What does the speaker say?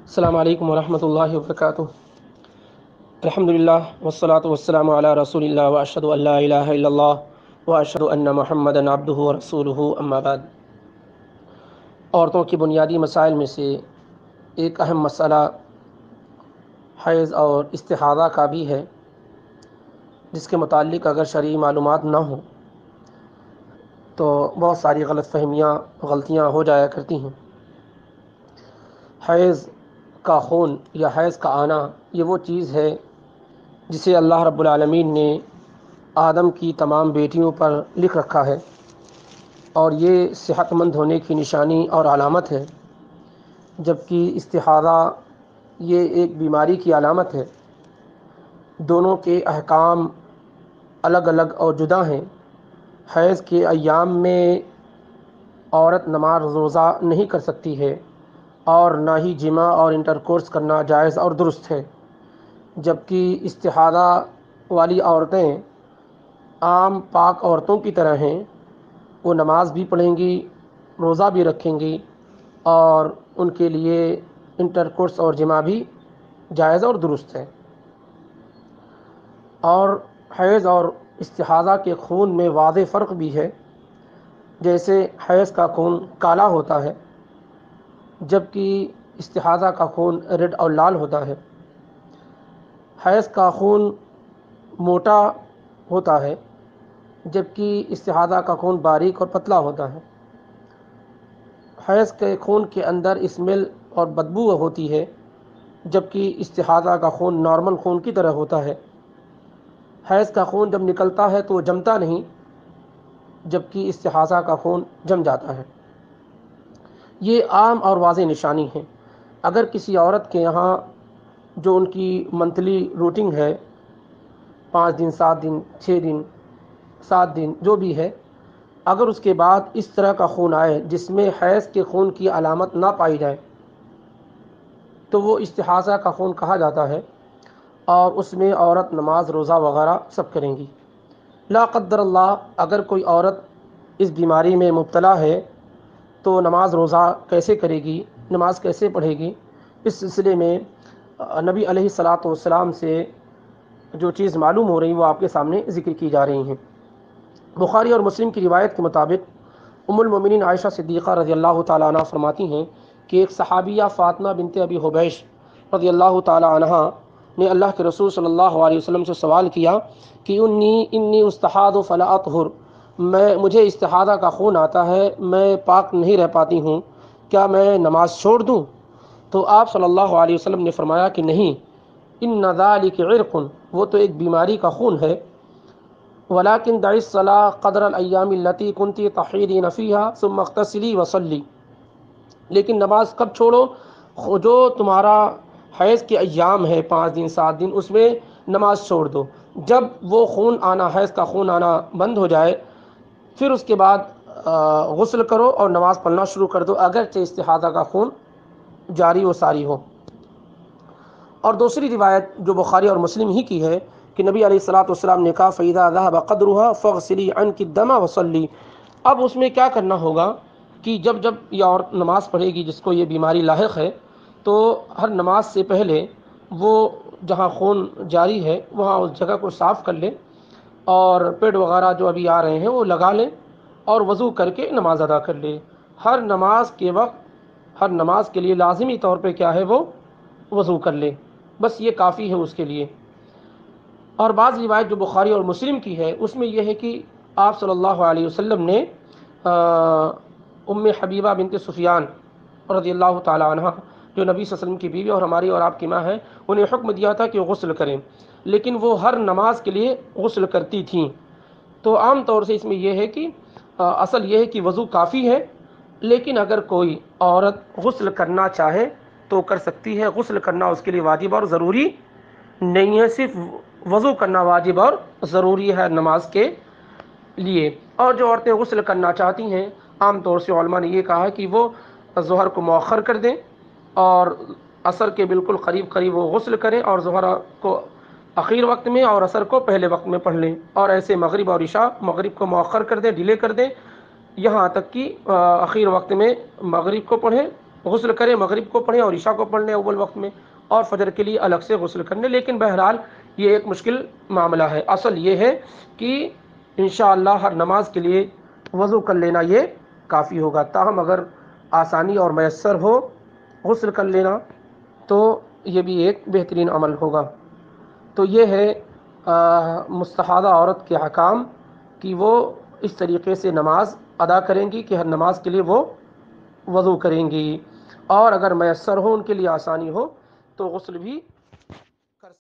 السلام علیکم ورحمۃ اللہ وبرکاتہ۔ الحمدللہ والصلاة والسلام علی رسول اللہ واشہد ان لا الہ الا اللہ واشہد ان محمدا عبدہ ورسولہ، اما بعد۔ عورتوں کی بنیادی مسائل میں سے ایک اہم مسئلہ حیض اور استحاضہ کا بھی ہے، جس کے متعلق اگر شرعی معلومات نہ ہوں تو بہت ساری غلط فہمیاں، غلطیاں ہو جایا کرتی ہیں۔ حیض کا خون یا حیض کا آنا یہ وہ چیز ہے جسے اللہ رب العالمین نے آدم کی تمام بیٹیوں پر لکھ رکھا ہے، اور یہ صحت مند ہونے کی نشانی اور علامت ہے، جبکہ استحاضہ یہ ایک بیماری کی علامت ہے۔ دونوں کے احکام الگ الگ اور جدا ہیں۔ حیض کے ایام میں عورت نماز روزہ نہیں کر سکتی ہے، اور نہ ہی جماع اور انٹرکورس کرنا جائز اور درست ہے، جبکہ استحاضہ والی عورتیں عام پاک عورتوں کی طرح ہیں۔ وہ نماز بھی پڑھیں گی، روزہ بھی رکھیں گی، اور ان کے لیے انٹرکورس اور جماع بھی جائز اور درست ہے۔ اور حیض اور استحاضہ کے خون میں واضح فرق بھی ہے۔ جیسے حیض کا خون کالا ہوتا ہے، جبکہ استحاضہ کا خون ریڈ اور لال ہوتا ہے۔ حیض کا خون موٹا ہوتا ہے، جبکہ استحاضہ کا خون باریک اور پتلا ہوتا ہے۔ حیض کے خون کے اندر اسمیل اور بدبو ہوتی ہے، جبکہ استحاضہ کا خون نارمل خون کی طرح ہوتا ہے۔ حیض کا خون جب نکلتا ہے تو وہ جمتا نہیں، جبکہ استحاضہ کا خون جم جاتا ہے۔ یہ عام اور واضح نشانی ہے۔ اگر کسی عورت کے یہاں جو ان کی منتھلی روٹین ہے، 5 دن 7 دن 6 دن 7 دن جو بھی ہے، اگر اس کے بعد اس طرح کا خون آئے جس میں حیض کے خون کی علامت نہ پائی جائے تو وہ استحاضہ کا خون کہا جاتا ہے، اور اس میں عورت نماز روزہ وغیرہ سب کریں گی۔ لا قدر اللہ اگر کوئی عورت اس بیماری میں مبتلا ہے تو نماز روزہ کیسے کرے گی، نماز کیسے پڑھے گی؟ اس سلسلے میں نبی علیہ الصلاۃ والسلام سے جو چیز معلوم ہو رہی وہ آپ کے سامنے ذکر کی جا رہی ہیں۔ بخاری اور مسلم کی روایت کے مطابق ام المومنین عائشہ صدیقہ رضی اللہ تعالیٰ عنہ فرماتی ہیں کہ ایک صحابیہ فاطمہ بنت ابی حبیش رضی اللہ تعالیٰ عنہ نے اللہ کے رسول صلی اللہ علیہ وسلم سے سوال کیا کہ انی استحاض فلا اطہر، مجھے استحاضہ کا خون آتا ہے، میں پاک نہیں رہ پاتی ہوں، کیا میں نماز چھوڑ دوں؟ تو آپ صلی اللہ علیہ وسلم نے فرمایا کہ نہیں، ان ذالک عرق، وہ تو ایک بیماری کا خون ہے، ولکن دعی الصلاۃ قدر الایام التي كنت تحیضین فیہا ثم اغتسلی وصلی، لیکن نماز کب چھوڑو؟ جو تمہارا حیض کے ایام ہے 5 دن 7 دن، اس میں نماز چھوڑ دو۔ جب وہ خون آنا، حیض کا خون آنا بند ہو جائے، پھر اس کے بعد غسل کرو اور نماز پڑھنا شروع کر دو، اگرچہ استحاضہ کا خون جاری و ساری ہو۔ اور دوسری روایت جو بخاری اور مسلم ہی کی ہے کہ نبی علیہ الصلوۃ والسلام نے کہا فَإِذَا ذَهَبَ قَدْرُهَا فَاغْسِلِي عَنْكِ الدَّمَ وَصَلِّي، اب اس میں کیا کرنا ہوگا کہ جب یہ عورت نماز پڑھے گی جس کو یہ بیماری لاحق ہے، تو ہر نماز سے پہلے وہ جہاں خون جاری ہے وہاں اس جگہ کو صاف کر لے، اور پیڈ وغیرہ جو ابھی آ رہے ہیں وہ لگا لیں، اور وضو کر کے نماز ادا کر لے۔ ہر نماز کے وقت، ہر نماز کے لیے لازمی طور پہ کیا ہے، وہ وضو کر لے، بس یہ کافی ہے اس کے لیے۔ اور بعض روایت جو بخاری اور مسلم کی ہے اس میں یہ ہے کہ آپ صلی اللہ علیہ وسلم نے ام حبیبہ بنت سفیان رضی اللہ تعالیٰ عنہ جو نبی صلی اللہ علیہ وسلم کی بیوی اور ہماری اور آپ کی ماں ہے، انہیں حکم دیا تھا کہ وہ غسل کریں، لیکن وہ ہر نماز کے لیے غسل کرتی تھیں۔ تو عام طور سے اس میں یہ ہے کہ اصل یہ ہے کہ وضو کافی ہے، لیکن اگر کوئی عورت غسل کرنا چاہے تو کر سکتی ہے۔ غسل کرنا اس کے لیے واجب اور ضروری نہیں ہے، صرف وضو کرنا واجب اور ضروری ہے نماز کے لیے۔ اور جو عورتیں غسل کرنا چاہتی ہیں، عام طور سے علماء نے یہ کہا ہے کہ وہ ظہر کو مؤخر کر دیں اور عصر کے بالکل قریب قریب وہ غسل کریں، اور ظہر کو اخیر وقت میں اور عصر کو پہلے وقت میں پڑھ لیں، اور ایسے مغرب اور عشاء، مغرب کو مؤخر کر دیں، ڈیلے کر دیں، یہاں تک کہ اخیر وقت میں مغرب کو پڑھیں، غسل کریں مغرب کو پڑھیں اور عشاء کو پڑھ لیں اول وقت میں، اور فجر کے لیے الگ سے غسل کرنے. لیکن بہرحال یہ ایک مشکل معاملہ ہے. اصل یہ ہے کہ انشاءاللہ ہر نماز کے لیے وضو کر لینا یہ کافی ہوگا. تاہم اگر آسانی اور میسر ہو غسل کر لینا تو یہ بھی ایک بہترین عمل ہوگا. تو یہ ہے مستحاضہ عورت کے احکام کہ وہ اس طریقے سے نماز ادا کریں گی کہ ہر نماز کے لیے وہ وضو کریں گی، اور اگر میسر ہو ان کے لیے آسانی ہو تو غسل بھی